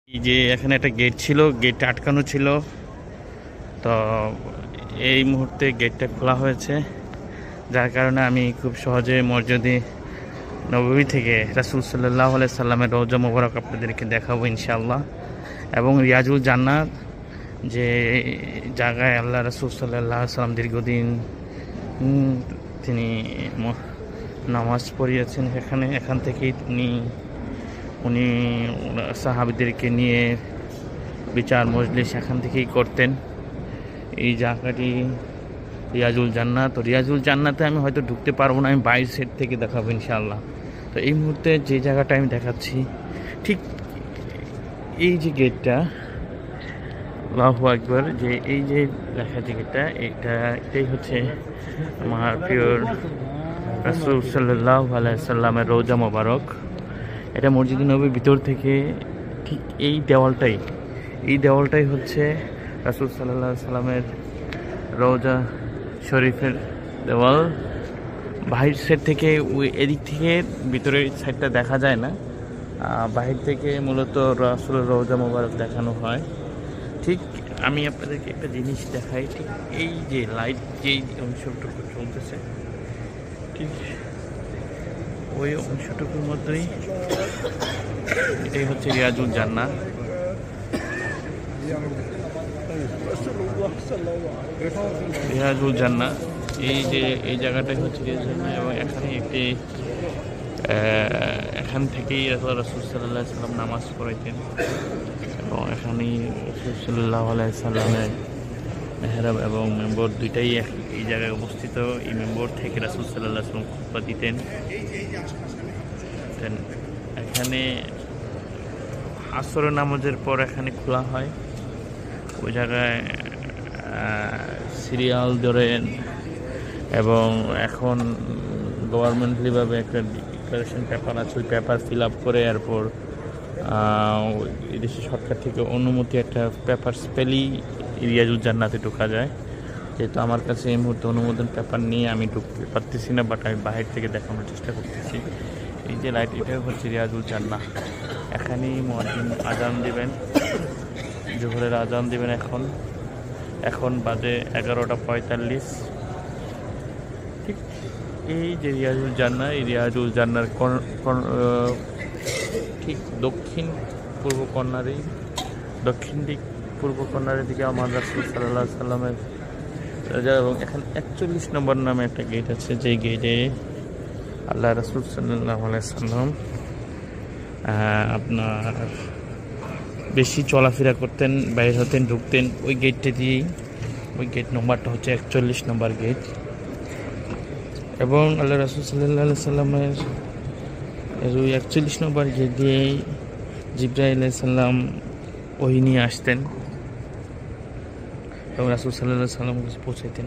এই যে এখানে একটা গেট ছিল, গেটটা আটকানো ছিল, তো এই মুহূর্তে গেটটা খোলা হয়েছে, যার কারণে আমি খুব সহজে মসজিদে নববী থেকে রাসূল সাল্লাল্লাহু আলাইহি সাল্লামের রওজা মোবারক আপনাদেরকে দেখাবো ইনশাআল্লাহ। এবং রিয়াজুল জান্নাত যে জায়গায় আল্লাহ রাসূল সাল্লাল্লাহু আলাইহি সাল্লাম দীর্ঘদিন তিনি নামাজ পড়িয়েছেন, এখান থেকেই উনি সাহাবীদেরকে নিয়ে বিচার মজলিস এখান থেকেই করতেন। এই জায়গাটি রিয়াজুল জান্নাত। তো রিয়াজুল জান্নাতে আমি হয়তো ঢুকতে পারবো না, আমি বাইরের সেট থেকে দেখাবো ইনশাআল্লাহ। তো এই মুহূর্তে যে জায়গাটা আমি দেখাচ্ছি, ঠিক এই যে গেটটা, আল্লাহু আকবার, যে এই যে লেখা যে গেটটা, এটাই হচ্ছে আমার প্রিয় রাসূল সাল্লাল্লাহু আলাইহি সাল্লামের রওজা মোবারক। এটা মসজিদে নববীর ভিতর থেকে ঠিক এই দেওয়ালটাই হচ্ছে রাসূল সাল্লাল্লাহু আলাইহি সাল্লামের রওজা শরীফের দেওয়াল। বাহির সাইড থেকে এদিক থেকে ভিতরের সাইডটা দেখা যায় না, বাহির থেকে মূলত রাসূলের রওজা মোবারক দেখানো হয়। ঠিক আমি আপনাদেরকে একটা জিনিস দেখাই, ঠিক এই যে লাইট যেই অংশটুকু চলতেছে, ঠিক ওই অংশটুকুর মধ্যেই এটাই হচ্ছে রিয়াজুল জান্নাত। রিয়াজুল জান্নাত এই জায়গাটাই হচ্ছে রিয়াজুল জান্নাত। এবং এখান থেকেই রাসূল সাল্লাল্লাহু আলাইহি সাল্লাম নামাজ পড়াইতেন, এবং এখানেই রাসূল সাল্লাল্লাহু আলাইহি সাল্লামের মেহরাব এবং মেম্বর দুইটাই এই জায়গায় অবস্থিত। এই মেম্বর থেকে রাসূল সাল্লাল্লাহু আলাইহি সাল্লাম খুতবা দিতেন। এখানে আসরের নামাজের পর এখানে খোলা হয়, ওই জায়গায় সিরিয়াল ধরেন, এবং এখন গভর্নমেন্টলিভাবে একটা ডিক্লারেশন পেপার আছে, ওই পেপার ফিল আপ করে এরপর এদেশে সরকার থেকে অনুমতি একটা পেপার পেলেই রিয়াজুল জান্নাতে ঢোকা যায়। যেহেতু আমার কাছে এই মুহূর্তে অনুমোদন পেপার নিয়ে আমি ঢুকতে পারতেছি না, বাট আমি বাহির থেকে দেখানোর চেষ্টা করতেছি। এই যে লাইট, এটাই হচ্ছে রিয়াজুল জান্নাত। এখানেই মুয়াজ্জিন আজান দেবেন, জোহরের আজান দেবেন। এখন বাজে 11:45। ঠিক এই যে রিয়াজুল জান্নাত, এই রিয়াজুল জান্নার ঠিক দক্ষিণ পূর্ব কর্নারের দিকে আমার রাসূল সাল্লাল্লাহু আলাইহি সাল্লামের, এবং এখানে 41 নম্বর নামে একটা গেট আছে, যে গেটে আল্লাহ রাসূল সাল্লাল্লাহু আলাইহি সাল্লাম আপনার বেশি চলাফেরা করতেন, বাইরে হতেন, ঢুকতেন ওই গেটটা দিয়েই। ওই গেট নম্বরটা হচ্ছে 41 নম্বর গেট। এবং আল্লাহ রাসূল সাল্লাল্লাহু আলাইহি সাল্লামের ওই 41 নম্বর গেট দিয়েই জিবরাইল আলাইহিস সালাম ওহী নিয়ে আসতেন এবং রাসূল সাল্লাল্লাহু আলাইহি সাল্লাম কাছে পৌঁছাইতেন।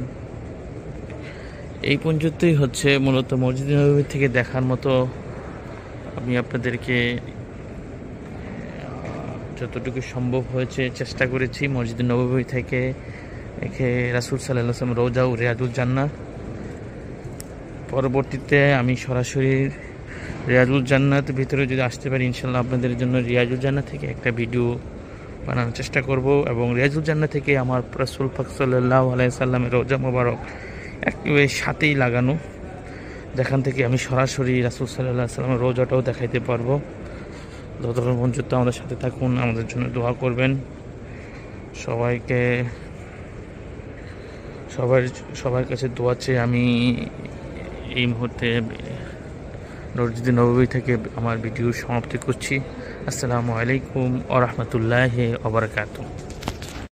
এই পর্যন্তই হচ্ছে মূলত মসজিদে নববী থেকে দেখার মতো। আমি আপনাদেরকে যতটুকু সম্ভব হয়েছে চেষ্টা করেছি মসজিদে নববী থেকে রাসূল সাল্লাল্লাহু আলাইহি ওয়াসাল্লাম রওজা ও রিয়াজুল জান্নাত। পরবর্তীতে আমি সরাসরি রিয়াজুল জান্নাতের ভিতরে যদি আসতে পারি, ইনশাল্লাহ আপনাদের জন্য রিয়াজুল জান্নাত থেকে একটা ভিডিও বানানোর চেষ্টা করব। এবং রিয়াজুল জান্নাত থেকে আমার রাসূল পাক সাল্লাল্লাহু আলাইহি সাল্লামের রওজা মোবারক একেবারে সাথেই লাগানো, যেখান থেকে আমি সরাসরি রাসূল সাল্লাল্লাহু আলাইহি সাল্লামের রওজাটাও দেখাইতে পারবো। যতক্ষণ পর্যন্ত আমাদের সাথে থাকুন, আমাদের জন্য দোয়া করবেন। সবার কাছে দোয়া চেয়ে আমি এই মুহূর্তে মসজিদে নববী থেকে আমার ভিডিও সমাপ্তি করছি। আসসালামু আলাইকুম ওয়া রাহমাতুল্লাহি ওয়া বারাকাতুহু।